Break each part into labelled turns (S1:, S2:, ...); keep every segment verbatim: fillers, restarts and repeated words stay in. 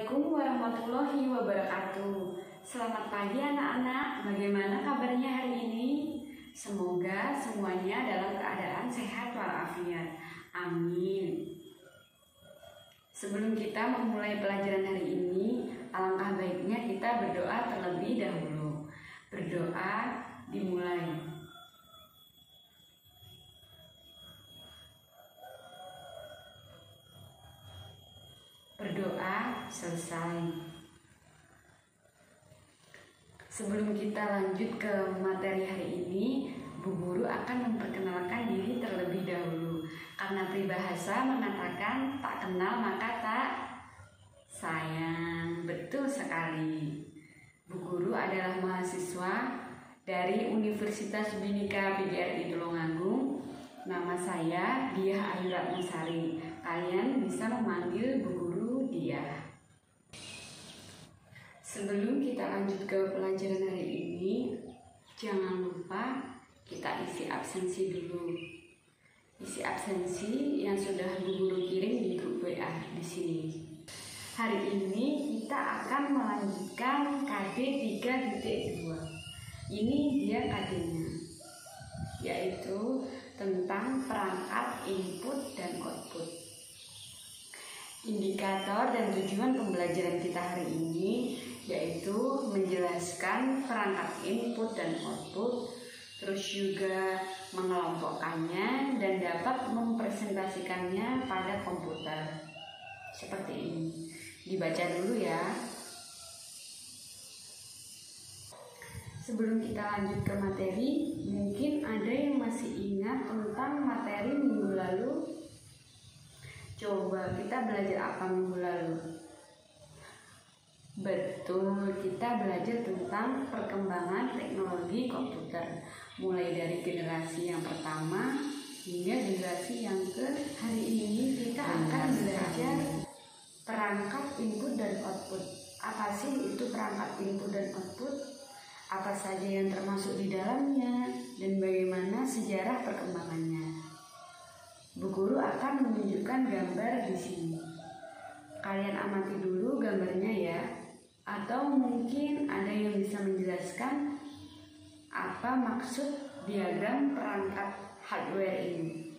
S1: Assalamualaikum warahmatullahi wabarakatuh. Selamat pagi anak-anak, bagaimana kabarnya hari ini? Semoga semuanya dalam keadaan sehat walafiat. Amin. Sebelum kita memulai pelajaran hari ini, alangkah baiknya kita berdoa terlebih dahulu. Berdoa dimulai. Berdoa selesai. Sebelum kita lanjut ke materi hari ini, Bu Guru akan memperkenalkan diri terlebih dahulu. Karena peribahasa mengatakan tak kenal maka tak sayang. Betul sekali. Bu Guru adalah mahasiswa dari Universitas Bhinneka P G R I Tulungagung. Nama saya Diah Ayu Ratnasari. Kalian bisa memanggil Bu Guru Diah. Sebelum kita lanjut ke pelajaran hari ini, jangan lupa kita isi absensi dulu. Isi absensi yang sudah Bu Guru kirim di grup W A di sini. Hari ini kita akan melanjutkan K D tiga titik dua. Ini dia K D-nya, yaitu tentang perangkat input dan output. Indikator dan tujuan pembelajaran kita hari ini yaitu menjelaskan perangkat input dan output, terus juga mengelompokkannya dan dapat mempresentasikannya pada komputer. Seperti ini. Dibaca dulu ya. Sebelum kita lanjut ke materi, mungkin ada yang masih ingat tentang materi minggu lalu. Coba kita belajar apa minggu lalu? Betul, kita belajar tentang perkembangan teknologi komputer. Mulai dari generasi yang pertama hingga generasi yang ke hari ini kita akan belajar perangkat input dan output. Apa sih itu perangkat input dan output? Apa saja yang termasuk di dalamnya dan bagaimana sejarah perkembangannya. Bu Guru akan menunjukkan gambar di sini. Kalian amati dulu gambarnya ya. Atau mungkin ada yang bisa menjelaskan apa maksud diagram perangkat hardware ini.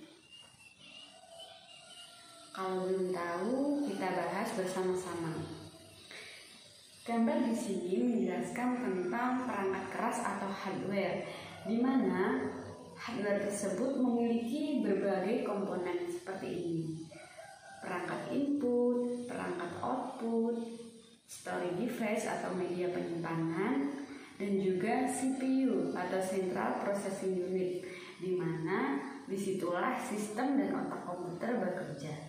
S1: Kalau belum tahu, kita bahas bersama-sama. Gambar di sini menjelaskan tentang perangkat keras atau hardware, di mana hardware tersebut memiliki berbagai komponen seperti ini. Perangkat input, perangkat output, storage device atau media penyimpanan, dan juga C P U atau Central Processing Unit, di mana disitulah sistem dan otak komputer bekerja.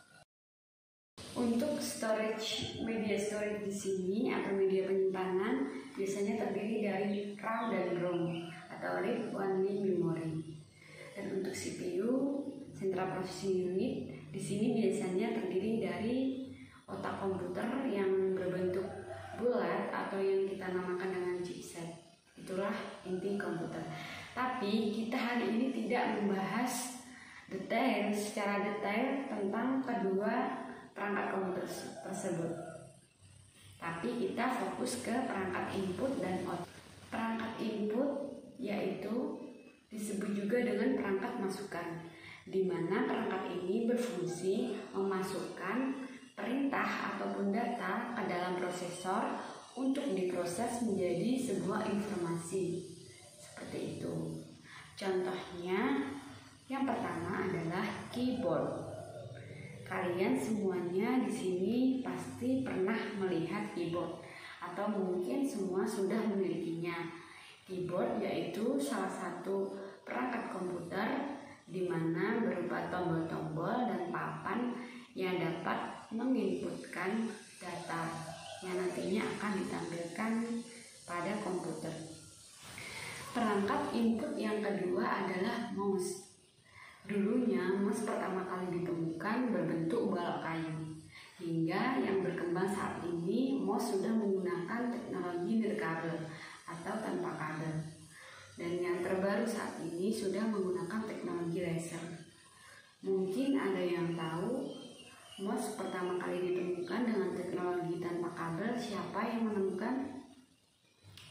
S1: Untuk storage, media storage di sini atau media penyimpanan biasanya terdiri dari RAM dan ROM atau Read Only Memory. Dan untuk C P U, Central Processing Unit, di sini biasanya terdiri dari otak komputer yang berbentuk bulat atau yang kita namakan dengan chipset. Itulah inti komputer. Tapi kita hari ini tidak membahas detail secara detail tentang kedua perangkat komputer tersebut. Tapi kita fokus ke perangkat input dan output. Perangkat input yaitu disebut juga dengan perangkat masukan, di mana perangkat ini berfungsi memasukkan perintah ataupun data ke dalam prosesor untuk diproses menjadi sebuah informasi. Seperti itu. Contohnya, yang pertama adalah keyboard. Kalian semuanya di sini pasti pernah melihat keyboard atau mungkin semua sudah memilikinya. Keyboard yaitu salah satu perangkat komputer di mana berupa tombol-tombol dan papan yang dapat menginputkan data yang nantinya akan ditampilkan pada komputer. Perangkat input yang kedua adalah mouse. Dulunya mouse pertama kali ditemukan berbentuk balok kayu. Hingga yang berkembang saat ini mouse sudah menggunakan teknologi nirkabel atau tanpa kabel. Dan yang terbaru saat ini sudah menggunakan teknologi laser. Mungkin ada yang tahu mouse pertama kali ditemukan dengan teknologi tanpa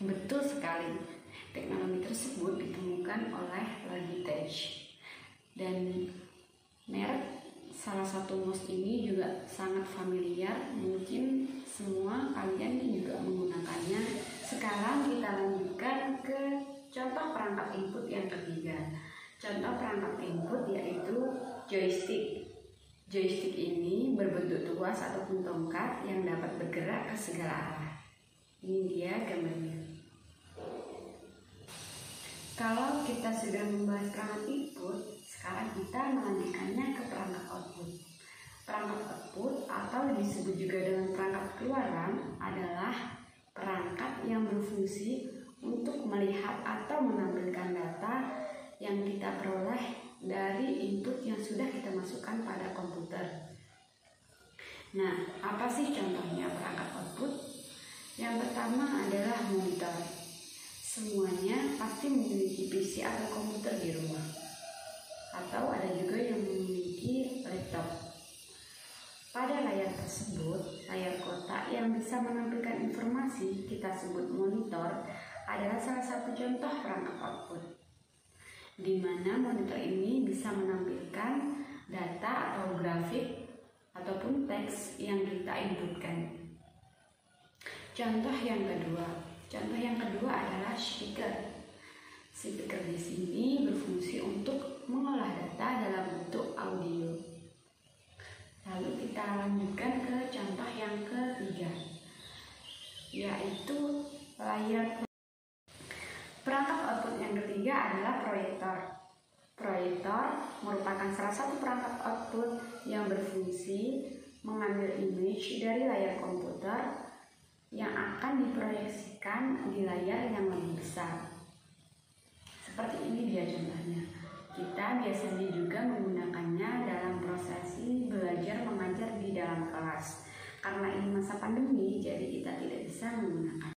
S1: Betul sekali. Teknologi tersebut ditemukan oleh Logitech. Dan merek salah satu mouse ini juga sangat familiar. Mungkin semua kalian juga menggunakannya. Sekarang kita lanjutkan ke contoh perangkat input yang ketiga. Contoh perangkat input yaitu joystick. Joystick ini berbentuk tuas ataupun tongkat yang dapat bergerak ke segala arah. Ini dia gambarnya. Kalau kita sudah membahas perangkat input, sekarang kita melanjutkannya ke perangkat output. Perangkat output atau disebut juga dengan perangkat keluaran adalah perangkat yang berfungsi untuk melihat atau menampilkan data yang kita peroleh dari input yang sudah kita masukkan pada komputer. Nah, apa sih contohnya perangkat output? Yang pertama adalah monitor. Semuanya pasti memiliki P C atau komputer di rumah, atau ada juga yang memiliki laptop. Pada layar tersebut, layar kotak yang bisa menampilkan informasi kita sebut monitor adalah salah satu contoh perangkat output, di mana monitor ini bisa menampilkan data atau grafik ataupun teks yang kita inputkan. Contoh yang kedua, contoh yang kedua adalah speaker. Speaker di sini berfungsi untuk mengolah data dalam bentuk audio. Lalu kita lanjutkan ke contoh yang ketiga, yaitu layar. Perangkat output yang ketiga adalah proyektor. Proyektor merupakan salah satu perangkat output yang berfungsi mengambil image dari layar komputer yang akan diproyeksikan di layar yang lebih besar. Seperti ini dia contohnya. Kita biasanya juga menggunakannya dalam prosesi belajar mengajar di dalam kelas. Karena ini masa pandemi, jadi kita tidak bisa menggunakan.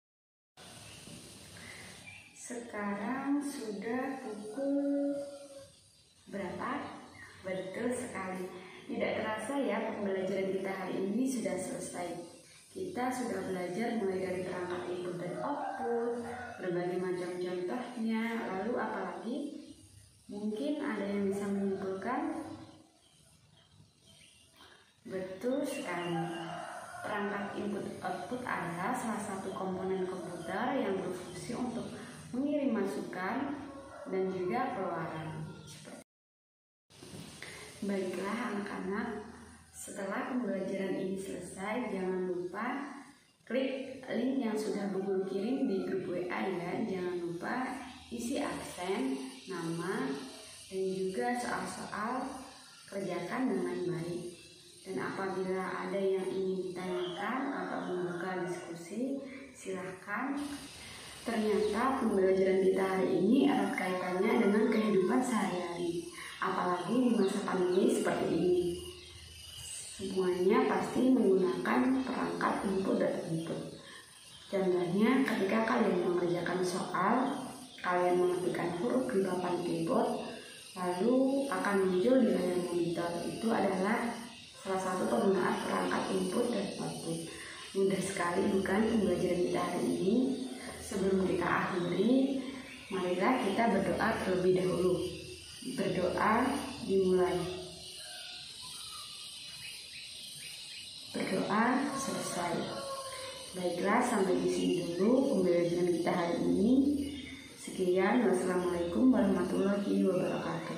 S1: Sekarang sudah pukul berapa? Betul sekali. Tidak terasa ya, pembelajaran kita hari ini sudah selesai. Kita sudah belajar mulai dari perangkat input dan output, berbagai macam contohnya, lalu apalagi? Mungkin ada yang bisa menyimpulkan? Betul sekali. Perangkat input output adalah salah satu komponen komputer yang berfungsi untuk mengirim masukan dan juga keluaran. Baiklah anak-anak, setelah pembelajaran ini selesai, jangan lupa klik link yang sudah Bunda kirim di grup W A ya. Jangan lupa isi absen, nama, dan juga soal-soal kerjakan dengan baik. Dan apabila ada yang ingin ditanyakan atau membuka diskusi, silahkan. Ternyata pembelajaran kita hari ini erat kaitannya dengan kehidupan sehari-hari, apalagi di masa pandemi seperti ini. Semuanya pasti menggunakan perangkat input dan output. Contohnya ketika kalian mengerjakan soal, kalian mengetikkan huruf di papan keyboard, lalu akan muncul di layar monitor. Itu adalah salah satu penggunaan perangkat input dan output. Mudah sekali bukan pembelajaran kita hari ini? Sebelum kita akhiri, marilah kita berdoa terlebih dahulu. Berdoa dimulai. Berdoa selesai. Baiklah, sampai di sini dulu pembelajaran kita hari ini. Sekian, wassalamualaikum warahmatullahi wabarakatuh.